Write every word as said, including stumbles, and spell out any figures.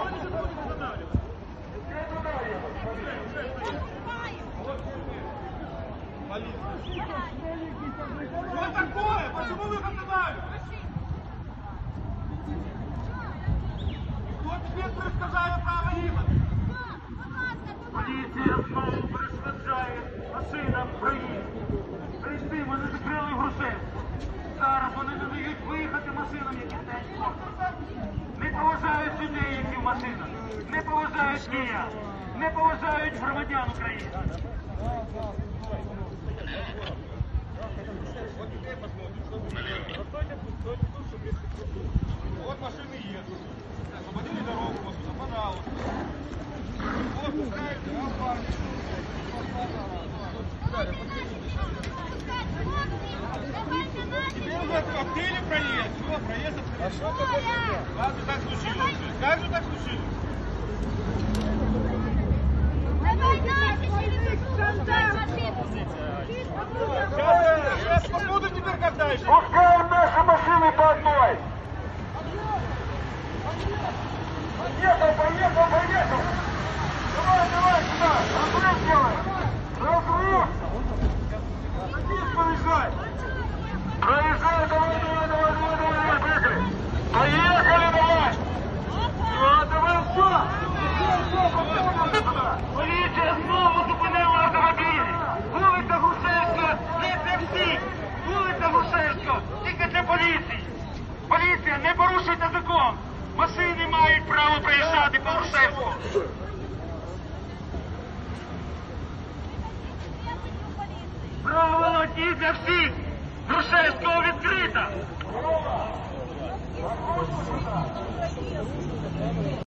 Что такое? Почему вы их останавливаете? Кто тебе перешкоджає право їхати? Поліція знову перешкоджає машинам проїзд. Перед тим вони закрили Грушевську. Зараз вони не дають виїхати машинам, які стоять спортом. Не поважають людей, які в машинах. Не поважають киян. Не поважають громадян України. Вот машины едут. Освободили дорогу, господа, пожалуйста. Вот, пускайте, опасность. Теперь уже открыли проезд. Все, проезд открыли. А что такое? Как же так случилось? Как же так случилось? Сейчас посмотрим теперь, как дальше. Пускаем наши машины по одной. Поехал, поехал, поехал. Давай, давай, сюда. Разрыв делай. Разрыв. Садись, проезжай. Проезжай, давай, давай, давай, давай, давай, поехали. Поехали, давай. Все, давай, все. Поліція знову зупинила автомобілі. Вулиця Грушевська не для всіх. Вулиця Грушевська тільки для поліції. Поліція, не порушуйте закон. Машини мають право проїжджати по Грушевську. Правило одні для всіх. Грушевського відкрита.